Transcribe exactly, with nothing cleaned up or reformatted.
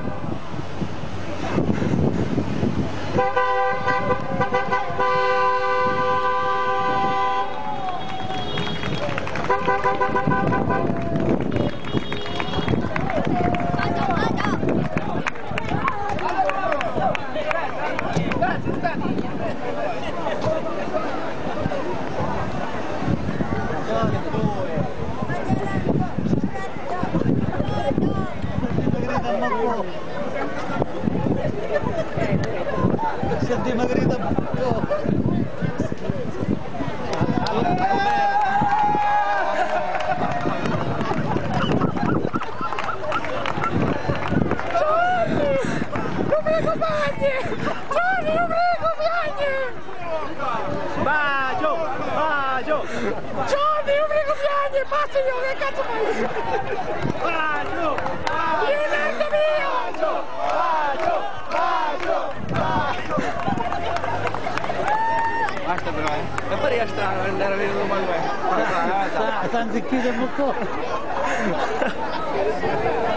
Si è dimagrita un po'. Non prego piangi! Gianni, non prego piangi! Bacio! Bacio! Gianni, non prego piangi! Pazzo io, che cazzo fai? Bacio! Leonardo mio! Bacio! Bacio! Bacio! Basta però, eh. E poi era strano andare a vedere come è. Sta zicchito un po'.